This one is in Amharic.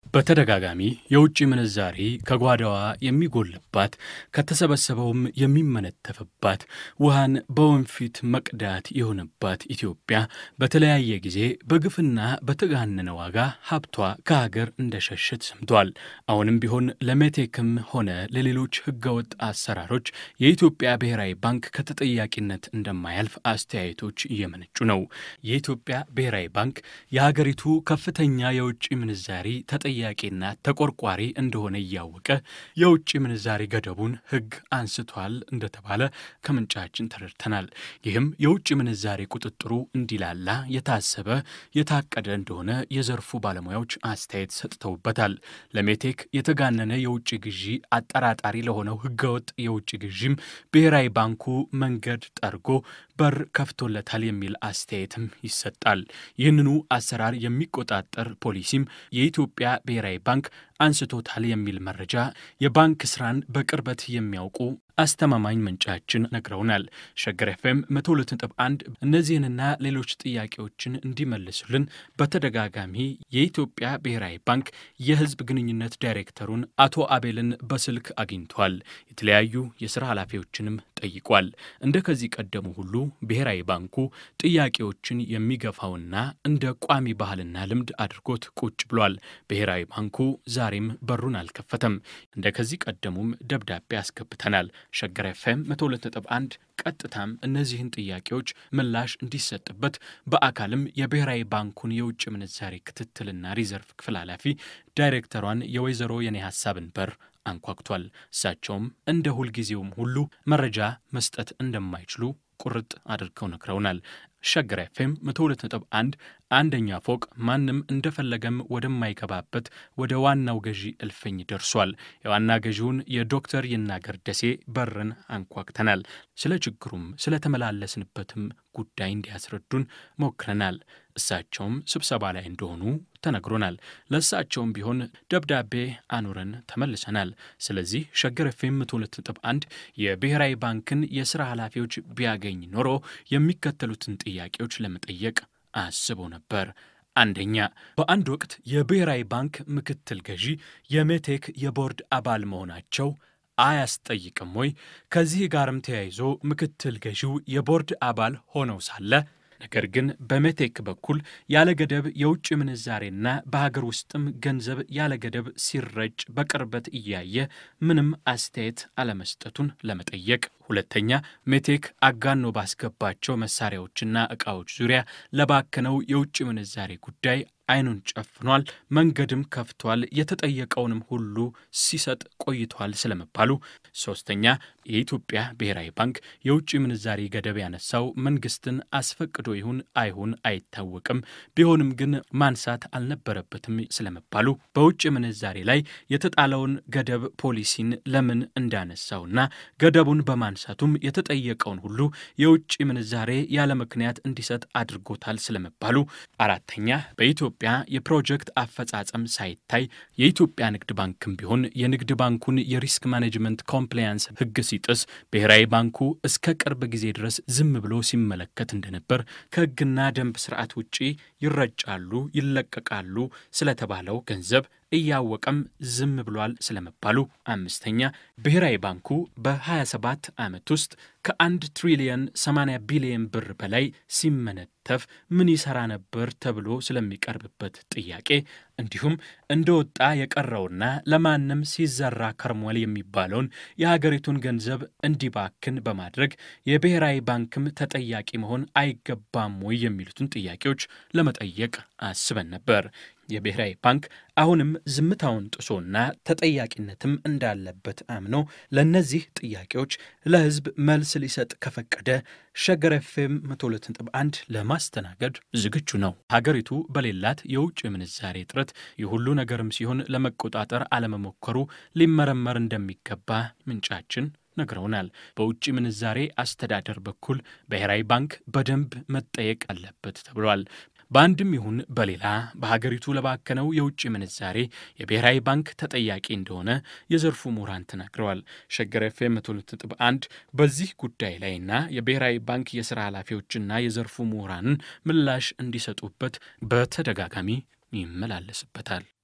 በተደጋጋሚ የውጭ ምንዛሪ ከጓዳዋ የሚጎልባት ከተሰበሰበውም የሚመነተፍባት ውሃን በወንፊት መቅዳት የሆነባት ኢትዮጵያ በተለያየ ጊዜ በግፍና በተጋነነ ዋጋ ሀብቷ ከሀገር እንደሸሸት ሰምቷል። አሁንም ቢሆን ለሜቴክም ሆነ ለሌሎች ህገወጥ አሰራሮች የኢትዮጵያ ብሔራዊ ባንክ ከተጠያቂነት እንደማያልፍ አስተያየቶች እየመነጩ ነው። የኢትዮጵያ ብሔራዊ ባንክ የሀገሪቱ ከፍተኛ የውጭ ምንዛሪ ተጠያቂና ተቆርቋሪ እንደሆነ እያወቀ የውጭ ምንዛሪ ገደቡን ህግ አንስቷል እንደተባለ ከምንጫችን ተረድተናል። ይህም የውጭ ምንዛሪ ቁጥጥሩ እንዲላላ የታሰበ የታቀደ እንደሆነ የዘርፉ ባለሙያዎች አስተያየት ሰጥተውበታል። ለሜቴክ የተጋነነ የውጭ ግዢ አጠራጣሪ ለሆነው ህገወጥ የውጭ ግዢም ብሔራዊ ባንኩ መንገድ ጠርጎ በር ከፍቶለታል የሚል አስተያየትም ይሰጣል። ይህንኑ አሰራር የሚቆጣጠር ፖሊሲም የኢትዮጵያ ብሔራዊ ባንክ አንስቶታል የሚል መረጃ የባንክ ስራን በቅርበት የሚያውቁ አስተማማኝ ምንጫችን ነግረውናል። ሸገር ኤፍኤም 102.1 እነዚህንና ሌሎች ጥያቄዎችን እንዲመልሱልን በተደጋጋሚ የኢትዮጵያ ብሔራዊ ባንክ የህዝብ ግንኙነት ዳይሬክተሩን አቶ አቤልን በስልክ አግኝቷል። የተለያዩ የሥራ ኃላፊዎችንም ጠይቋል። እንደ ከዚህ ቀደሙ ሁሉ ብሔራዊ ባንኩ ጥያቄዎችን የሚገፋውና እንደ ቋሚ ባህልና ልምድ አድርጎት ቁጭ ብሏል። ብሔራዊ ባንኩ ዛሬም በሩን አልከፈተም። እንደ ከዚህ ቀደሙም ደብዳቤ አስገብተናል። ሸገር ኤፍኤም 102.1 ቀጥታም እነዚህን ጥያቄዎች ምላሽ እንዲሰጥበት በአካልም የብሔራዊ ባንኩን የውጭ ምንዛሪ ክትትልና ሪዘርቭ ክፍል ኃላፊ ዳይሬክተሯን የወይዘሮ የኔ ሐሳብን በር አንኳኩቷል። እሳቸውም እንደ ሁልጊዜውም ሁሉ መረጃ መስጠት እንደማይችሉ ቁርጥ አድርገው ነግረውናል። ሸገር ኤፍኤም 102.1 አንደኛ ፎቅ ማንም እንደፈለገም ወደማይገባበት ወደ ዋናው ገዢ እልፍኝ ደርሷል። የዋና ገዢውን የዶክተር ይናገር ደሴ በርን አንኳክተናል። ስለ ችግሩም ስለተመላለስንበትም ጉዳይ እንዲያስረዱን ሞክረናል። እሳቸውም ስብሰባ ላይ እንደሆኑ ተነግሮናል። ለእሳቸውም ቢሆን ደብዳቤ አኑረን ተመልሰናል። ስለዚህ ሸገር ኤፍኤም 102.1 የብሔራዊ ባንክን የሥራ ኃላፊዎች ቢያገኝ ኖሮ የሚከተሉትን ጥያቄዎች ለመጠየቅ አስቦ ነበር። አንደኛ፣ በአንድ ወቅት የብሔራዊ ባንክ ምክትል ገዢ የሜቴክ የቦርድ አባል መሆናቸው አያስጠይቅም ወይ? ከዚህ ጋርም ተያይዞ ምክትል ገዢው የቦርድ አባል ሆነው ሳለ ነገር ግን በሜቴክ በኩል ያለ ገደብ የውጭ ምንዛሬና በሀገር ውስጥም ገንዘብ ያለ ገደብ ሲረጭ በቅርበት እያየ ምንም አስተያየት አለመስጠቱን ለመጠየቅ። ሁለተኛ፣ ሜቴክ አጋኖ ባስገባቸው መሳሪያዎችና ዕቃዎች ዙሪያ ለባከነው የውጭ ምንዛሬ ጉዳይ አይኑን ጨፍኗል፣ መንገድም ከፍቷል፣ የተጠየቀውንም ሁሉ ሲሰጥ ቆይቷል ስለመባሉ። ሶስተኛ፣ የኢትዮጵያ ብሔራዊ ባንክ የውጭ ምንዛሪ ገደብ ያነሳው መንግስትን አስፈቅዶ ይሁን አይሁን አይታወቅም፣ ቢሆንም ግን ማንሳት አልነበረበትም ስለመባሉ። በውጭ ምንዛሪ ላይ የተጣለውን ገደብ ፖሊሲን ለምን እንዳነሳውና ገደቡን በማንሳቱም የተጠየቀውን ሁሉ የውጭ ምንዛሬ ያለ ምክንያት እንዲሰጥ አድርጎታል ስለመባሉ። አራተኛ፣ በኢትዮጵያ የፕሮጀክት አፈጻጸም ሳይታይ የኢትዮጵያ ንግድ ባንክም ቢሆን የንግድ ባንኩን የሪስክ ማኔጅመንት ኮምፕላያንስ ህግ ሲጥስ ብሔራዊ ባንኩ እስከ ቅርብ ጊዜ ድረስ ዝም ብሎ ሲመለከት እንደነበር፣ ከህግና ደንብ ስርዓት ውጪ ይረጫሉ፣ ይለቀቃሉ ስለተባለው ገንዘብ እያወቀም ዝም ብሏል ስለመባሉ። አምስተኛ፣ ብሔራዊ ባንኩ በ27 ዓመት ውስጥ ከ1 ትሪሊየን 80 ቢሊየን ብር በላይ ሲመነተፍ ምን ይሰራ ነበር ተብሎ ስለሚቀርብበት ጥያቄ፣ እንዲሁም እንደወጣ የቀረውና ለማንም ሲዘራ ከርሟል የሚባለውን የሀገሪቱን ገንዘብ እንዲባክን በማድረግ የብሔራዊ ባንክም ተጠያቂ መሆን አይገባም ወይ የሚሉትን ጥያቄዎች ለመጠየቅ አስበን ነበር። የብሔራዊ ባንክ አሁንም ዝምታውን ጥሶና ተጠያቂነትም እንዳለበት አምኖ ለነዚህ ጥያቄዎች ለህዝብ መልስ ሊሰጥ ከፈቀደ ሸገር ኤፍኤም 102.1 ለማስተናገድ ዝግጁ ነው። ሀገሪቱ በሌላት የውጭ ምንዛሬ እጥረት የሁሉ ነገርም ሲሆን ለመቆጣጠር አለመሞከሩ ሊመረመር እንደሚገባ ምንጫችን ነግረውናል። በውጭ ምንዛሬ አስተዳደር በኩል ብሔራዊ ባንክ በደንብ መጠየቅ አለበት ተብሏል። በአንድም ይሁን በሌላ በሀገሪቱ ለባከነው የውጭ ምንዛሬ የብሔራዊ ባንክ ተጠያቂ እንደሆነ የዘርፉ ምሁራን ተናግረዋል። ሸገር ኤፍኤም 102.1 በዚህ ጉዳይ ላይና የብሔራዊ ባንክ የሥራ ኃላፊዎችና የዘርፉ ምሁራንን ምላሽ እንዲሰጡበት በተደጋጋሚ ይመላለስበታል።